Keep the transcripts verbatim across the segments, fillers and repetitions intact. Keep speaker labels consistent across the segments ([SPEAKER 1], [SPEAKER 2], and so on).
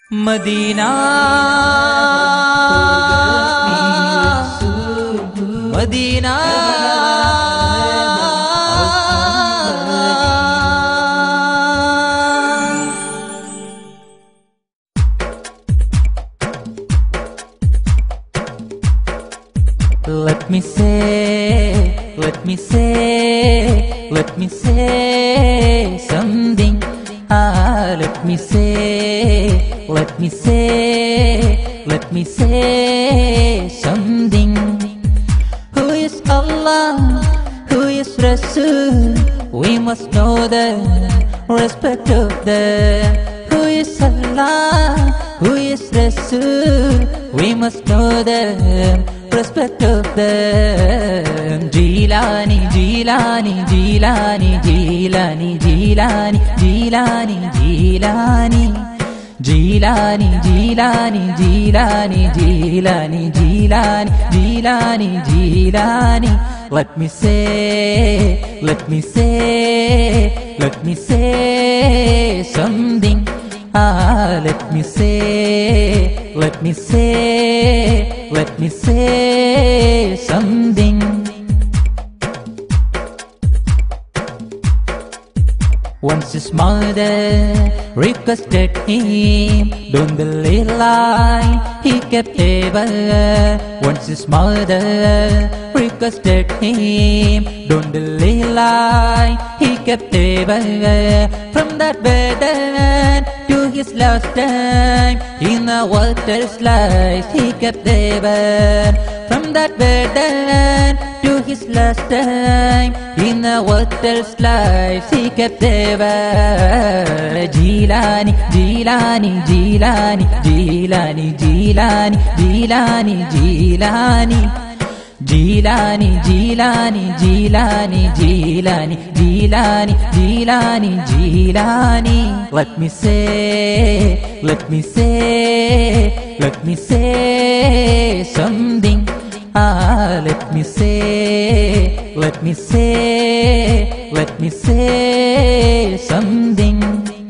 [SPEAKER 1] Medina Madina Let me say, let me say, let me say something. Ah, let me say, let me say, let me say something. Who is Allah? Who is Rasul? We must know the respect of the. Who is Allah? Who is Rasul? We must know the respect of them. Jilani, Jilani, Jilani, Jilani, Jilani, Jilani, Jilani, Jilani, Jilani, Jilani, Jilani, Jilani, Jilani, Jilani. Let me say, let me say, let me say something. Ah, let me say, let me say, let me say something. Once his mother requested him, don't believe lie, he kept ever. Once his mother requested him, don't believe lie, he kept ever. From that burden to his last time in the water's life, he kept ever. From that burden to his last time in the water's life, he kept ever. Jilani, Jilani, Jilani, Jilani, Jilani, Jilani, Jilani. Jilani, Jilani, Jilani, Jilani, Jilani, Jilani, Jilani. Let me say, let me say, let me say something. Ah, let me say, let me say, let me say something.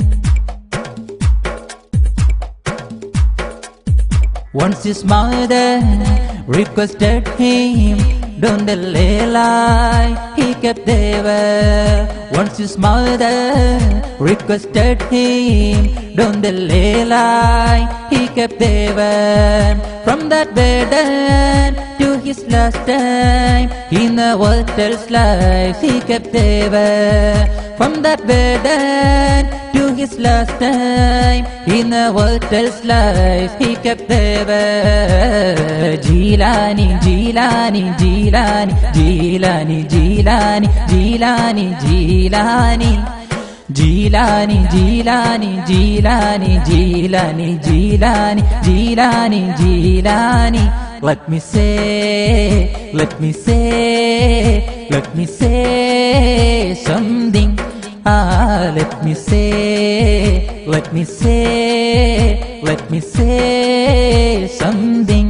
[SPEAKER 1] Once his mother requested him, don't delay lie, he kept ever. Once his mother requested him, don't delay lie, he kept ever. From that burden to his last time in the water's life, he kept ever. From that burden to his last time in the water's life, he kept ever. Jilani, Jilani, Jilani, Jilani, Jilani, Jilani, Jilani. Jilani, Jilani, Jilani, Jilani, Jilani, Jilani, Jilani. Let me say, let me say, let me say something. Ah, let me say, let me say, let me say something.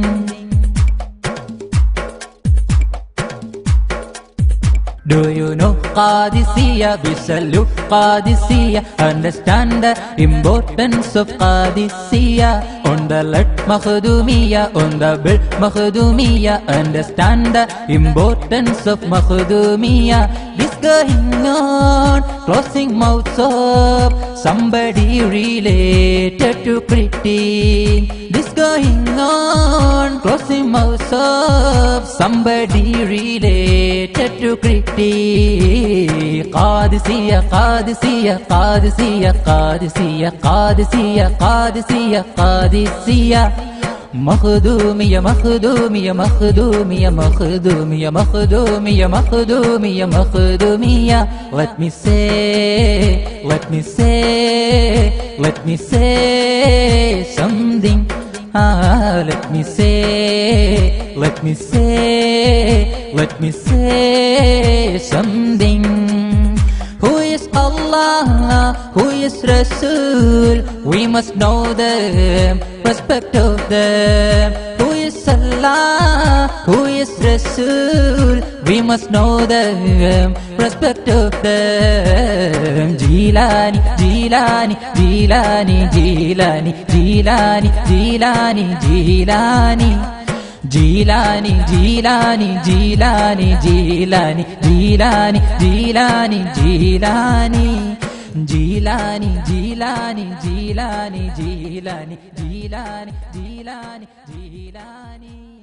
[SPEAKER 1] Do you know Qadisiyya? We salute Qadisiyya. Understand the importance of Qadisiyya. On the left Makhdoomiyya, on the belt Makhdoomiyya. Understand the importance of Makhdoomiyya. This going on, closing mouths of somebody related to critique. This going on, closing mouths of somebody related to critique. Qadisiyya, Qadisiyya, Qadisiyya, Qadisiyya, Qadisiyya, Qadisiyya, Qadisiyya. Makhdoomiyya, Makhdoomiyya, Makhdoomiyya, Makhdoomiyya, Makhdoomiyya, Makhdoomiyya, Makhdoomiyya. Let me say, let me say, let me say something. Ah, let me say, let me say, let me say something. Who is Allah, who is Rasul, we must know them, respect of them. Who is Allah, who is Rasul, we must know them, respect of them. Jilani, Jilani, Jilani, Jilani, Jilani, Jilani, Jilani. Jilani, Jilani, Jilani, Jilani, Jilani, Jilani, Jilani. Jilani, Jilani, Jilani, Jilani, Jilani, Jilani, Jilani.